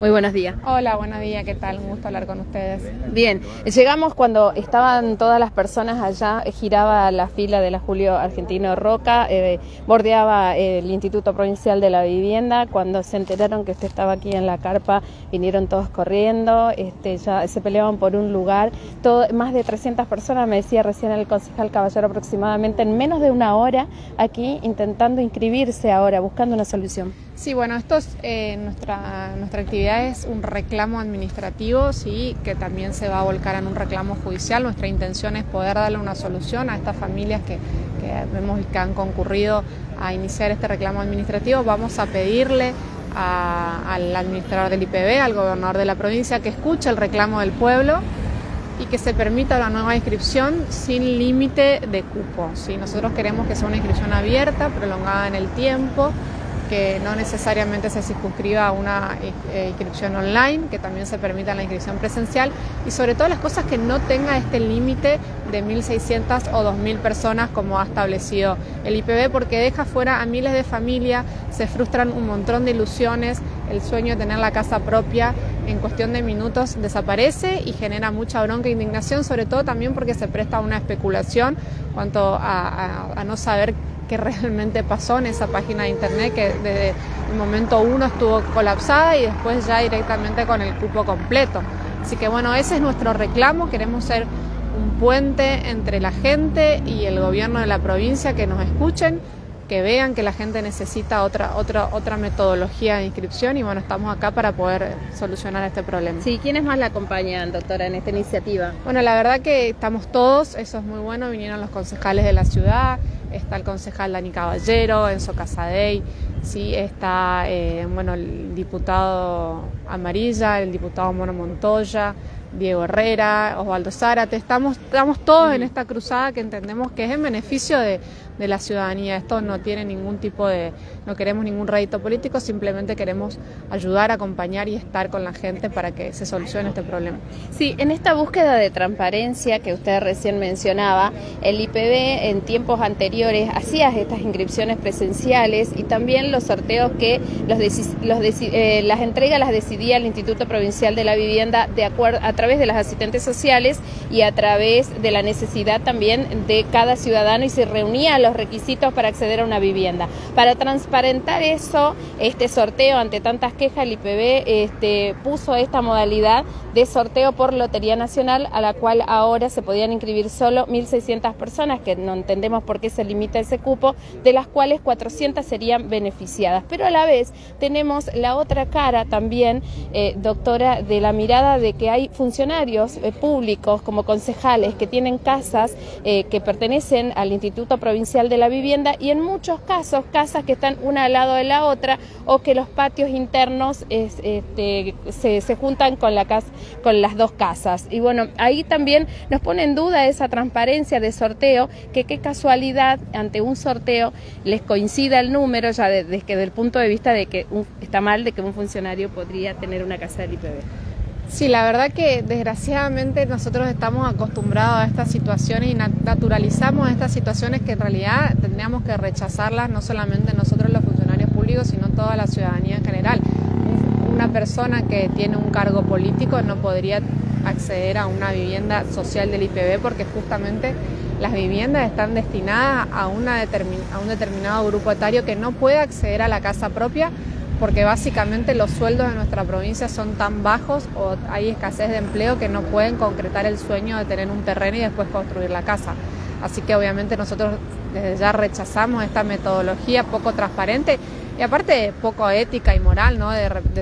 Muy buenos días. Hola, buenos días, ¿qué tal? Un gusto hablar con ustedes. Bien, llegamos cuando estaban todas las personas allá, giraba la fila de la Julio Argentino Roca, bordeaba el Instituto Provincial de la Vivienda. Cuando se enteraron que usted estaba aquí en la carpa, vinieron todos corriendo, ya se peleaban por un lugar. Más de 300 personas, me decía recién el concejal Caballero, aproximadamente en menos de una hora aquí intentando inscribirse ahora, buscando una solución. Sí, bueno, esto es nuestra actividad es un reclamo administrativo, sí, que también se va a volcar en un reclamo judicial. Nuestra intención es poder darle una solución a estas familias que vemos que han concurrido a iniciar este reclamo administrativo. Vamos a pedirle al administrador del IPB, al gobernador de la provincia, que escuche el reclamo del pueblo y que se permita una nueva inscripción sin límite de cupo, ¿sí? Nosotros queremos que sea una inscripción abierta, prolongada en el tiempo, que no necesariamente se circunscriba a una inscripción online, que también se permita la inscripción presencial y sobre todo las cosas que no tenga este límite de 1.600 o 2.000 personas como ha establecido el IPB, porque deja fuera a miles de familias, se frustran un montón de ilusiones, el sueño de tener la casa propia en cuestión de minutos desaparece y genera mucha bronca e indignación, sobre todo también porque se presta a una especulación cuanto a no saber qué realmente pasó en esa página de internet que desde el momento 1 estuvo colapsada y después ya directamente con el cupo completo. Así que bueno, ese es nuestro reclamo, queremos ser un puente entre la gente y el gobierno de la provincia, que nos escuchen, que vean que la gente necesita otra metodología de inscripción y bueno, estamos acá para poder solucionar este problema. Sí, ¿quiénes más la acompañan, doctora, en esta iniciativa? Bueno, la verdad que estamos todos, eso es muy bueno, vinieron los concejales de la ciudad, está el concejal Dani Caballero, Enzo Casadei, sí, está el diputado Amarilla, el diputado Mono Montoya, Diego Herrera, Osvaldo Zárate, estamos todos en esta cruzada que entendemos que es en beneficio de la ciudadanía. Esto no tiene ningún tipo no queremos ningún rédito político, simplemente queremos ayudar, acompañar y estar con la gente para que se solucione este problema. Sí, en esta búsqueda de transparencia que usted recién mencionaba, el IPB en tiempos anteriores hacía estas inscripciones presenciales y también los sorteos que las entregas las decidía el Instituto Provincial de la Vivienda a través de las asistentes sociales y a través de la necesidad también de cada ciudadano, y se reunían los requisitos para acceder a una vivienda. Para transparentar eso, este sorteo, ante tantas quejas, el IPB puso esta modalidad de sorteo por Lotería Nacional, a la cual ahora se podían inscribir solo 1.600 personas, que no entendemos por qué se limita ese cupo, de las cuales 400 serían beneficiadas. Pero a la vez tenemos la otra cara también, doctora, de la mirada de que hay funcionarios públicos como concejales que tienen casas que pertenecen al Instituto Provincial de la Vivienda, y en muchos casos casas que están una al lado de la otra, o que los patios internos se juntan con las dos casas. Y bueno, ahí también nos pone en duda esa transparencia de sorteo, que qué casualidad ante un sorteo les coincida el número, ya desde el punto de vista de que está mal de que un funcionario podría tener una casa del IPB. Sí, la verdad que desgraciadamente nosotros estamos acostumbrados a estas situaciones y naturalizamos estas situaciones que en realidad tendríamos que rechazarlas, no solamente nosotros los funcionarios públicos, sino toda la ciudadanía en general. Una persona que tiene un cargo político no podría acceder a una vivienda social del IPB, porque justamente las viviendas están destinadas a un determinado grupo etario que no puede acceder a la casa propia, porque básicamente los sueldos de nuestra provincia son tan bajos o hay escasez de empleo que no pueden concretar el sueño de tener un terreno y después construir la casa. Así que obviamente nosotros desde ya rechazamos esta metodología poco transparente y aparte poco ética y moral, ¿no?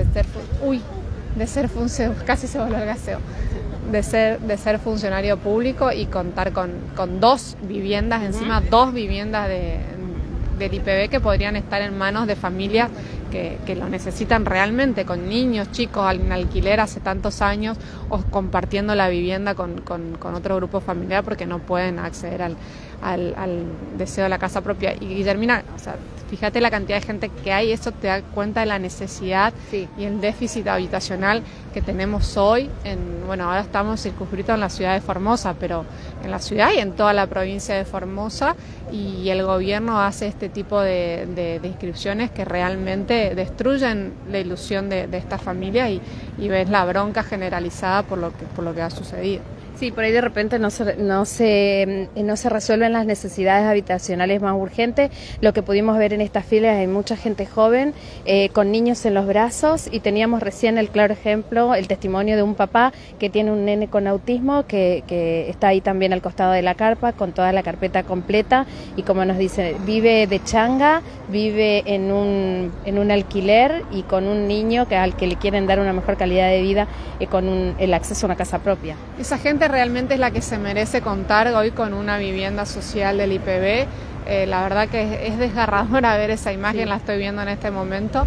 Casi se volvió el gaseo. De ser funcionario público y contar con dos viviendas, encima dos viviendas del IPB que podrían estar en manos de familias que lo necesitan realmente, con niños, chicos en alquiler hace tantos años o compartiendo la vivienda con otro grupo familiar porque no pueden acceder al deseo de la casa propia. Y Guillermina, o sea, fíjate la cantidad de gente que hay, eso te da cuenta de la necesidad y el déficit habitacional que tenemos hoy. Ahora estamos circunscritos en la ciudad de Formosa, pero en la ciudad y en toda la provincia de Formosa, y el gobierno hace este tipo de inscripciones que realmente destruyen la ilusión de estas familias y ves la bronca generalizada por lo que ha sucedido. Sí, por ahí de repente no se resuelven las necesidades habitacionales más urgentes. Lo que pudimos ver en estas filas, hay mucha gente joven con niños en los brazos, y teníamos recién el claro ejemplo, el testimonio de un papá que tiene un nene con autismo que está ahí también al costado de la carpa con toda la carpeta completa, y como nos dice, vive de changa, vive en un alquiler y con un niño al que le quieren dar una mejor calidad de vida con el acceso a una casa propia. Esa gente realmente es la que se merece contar hoy con una vivienda social del IPB. La verdad que es desgarradora ver esa imagen, la estoy viendo en este momento,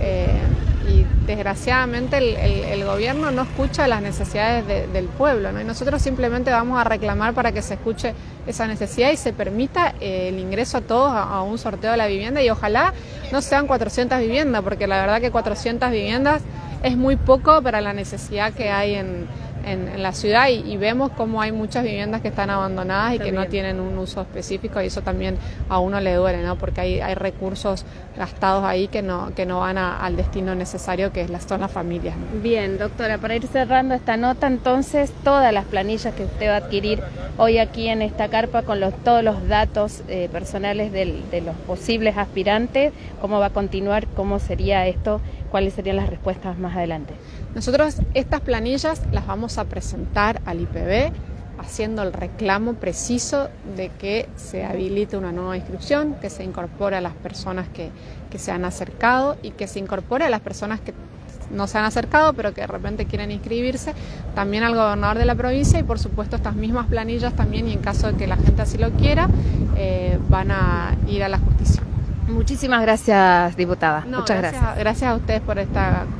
y desgraciadamente el gobierno no escucha las necesidades del pueblo, ¿no? Y nosotros simplemente vamos a reclamar para que se escuche esa necesidad y se permita el ingreso a todos a un sorteo de la vivienda, y ojalá no sean 400 viviendas, porque la verdad que 400 viviendas es muy poco para la necesidad que hay en la ciudad, y vemos cómo hay muchas viviendas que están abandonadas y que no tienen un uso específico, y eso también a uno le duele, ¿no? Porque hay recursos gastados ahí que no van al destino necesario, que son las familias, ¿no? Bien, doctora, para ir cerrando esta nota, entonces, todas las planillas que usted va a adquirir hoy aquí en esta carpa con todos los datos personales de los posibles aspirantes, ¿cómo va a continuar? ¿Cómo sería esto? ¿Cuáles serían las respuestas más adelante? Nosotros estas planillas las vamos a presentar al IPB haciendo el reclamo preciso de que se habilite una nueva inscripción, que se incorpore a las personas que se han acercado, y que se incorpore a las personas que no se han acercado pero que de repente quieren inscribirse, también al gobernador de la provincia, y por supuesto estas mismas planillas también, y en caso de que la gente así lo quiera, van a ir a la justicia. Muchísimas gracias, diputada. Muchas gracias. Gracias a ustedes por esta